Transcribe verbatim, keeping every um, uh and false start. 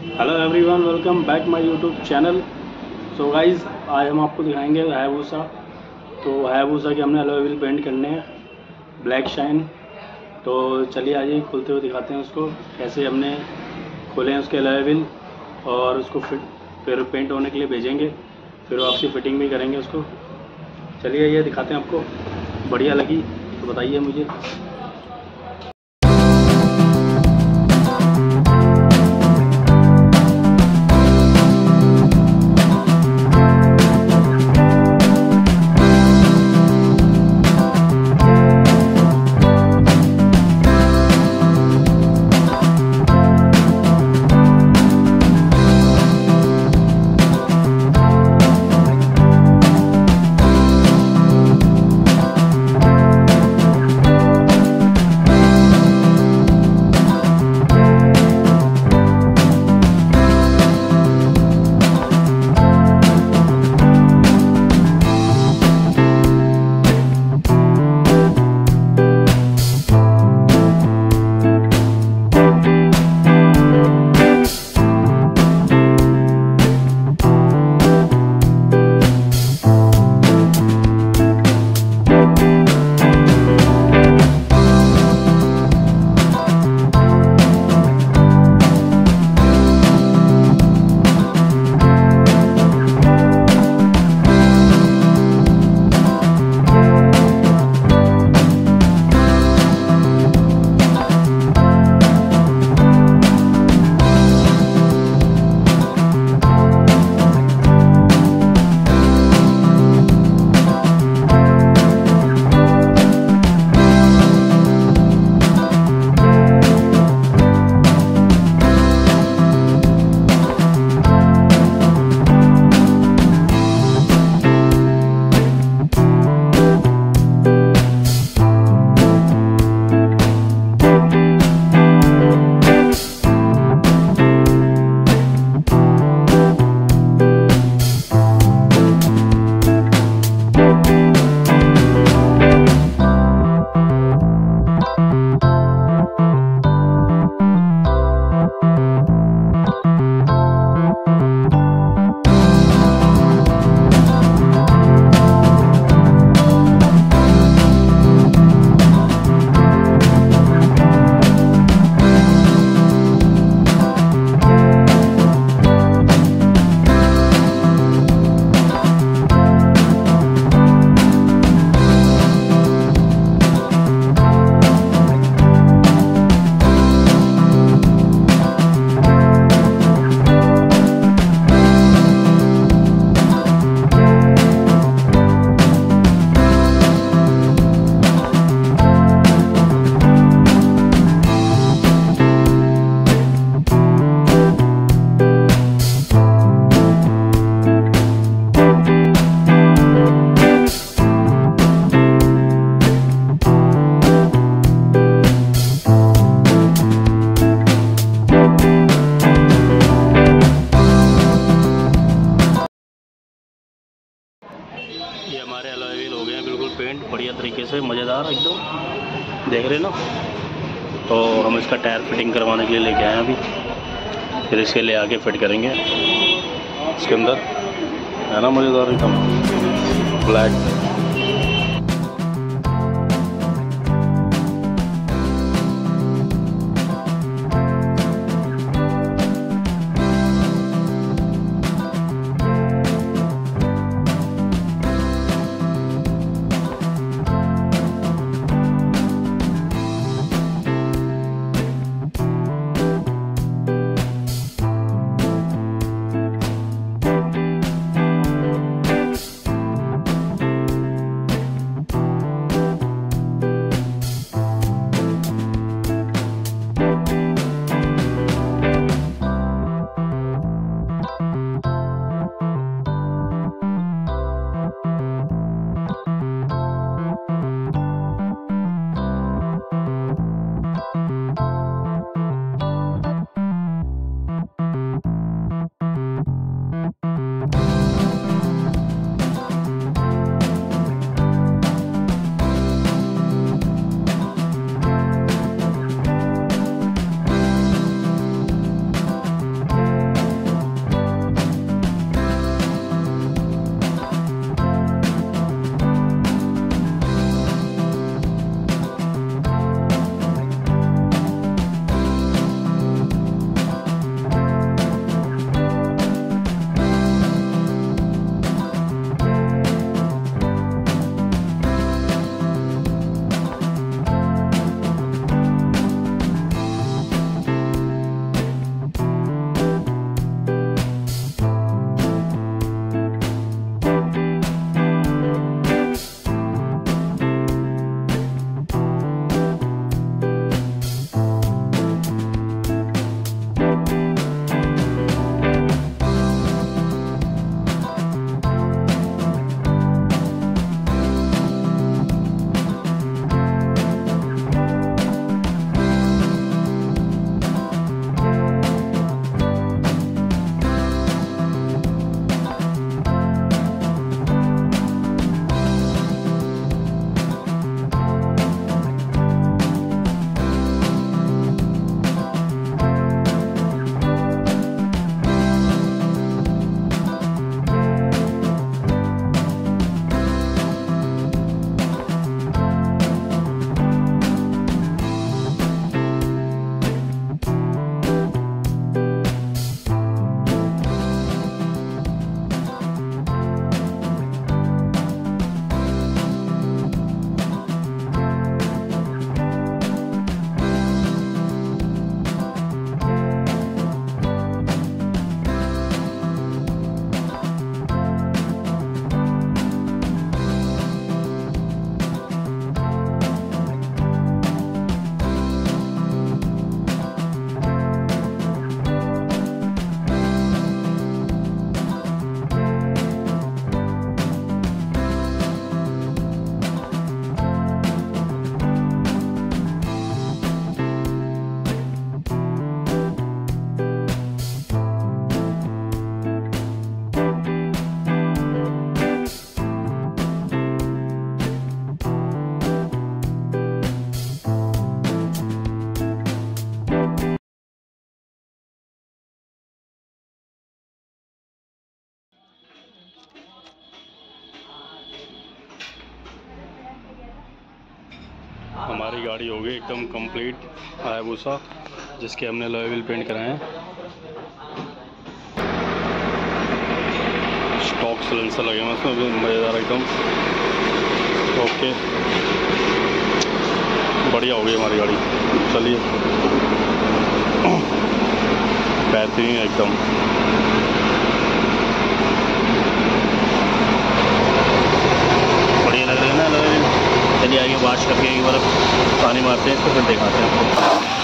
Hello everyone, welcome back my YouTube channel. So guys, आज हम आपको दिखाएंगे हायाबुसा। तो हायाबुसा के हमने अलॉय व्हील पेंट करने हैं ब्लैक शाइन। तो चलिए आइए खोलते हुए दिखाते हैं उसको, कैसे हमने खोले हैं उसके अलॉय व्हील और उसको फिट फिर पेंट होने के लिए भेजेंगे, फिर वापसी फिटिंग भी करेंगे उसको। चलिए ये दिखाते हैं आपको। बढ़िया लगी तो बताइए मुझे। ये हमारे अलॉय व्हील हो गए हैं बिल्कुल पेंट बढ़िया तरीके से, मज़ेदार एकदम, देख रहे ना। तो हम इसका टायर फिटिंग करवाने के लिए लेके आए हैं अभी, फिर इसके ले आके फिट करेंगे इसके अंदर, है ना। मज़ेदार एकदम ब्लैक। हमारी गाड़ी हो गई एकदम कंप्लीट हायाबुसा, जिसके हमने अलॉय व्हील पेंट कराए हैं। स्टॉक सिलेंसर लगे हुए इसमें, मज़ेदार एकदम। ओके, बढ़िया हो गई हमारी गाड़ी। चलिए, बेहतरीन एकदम। बढ़िया लग रहा है ना अलॉय व्हील। चलिए आगे वॉश करके एक बार पानी मारते हैं, इसको फिर दिखाते हैं आपको।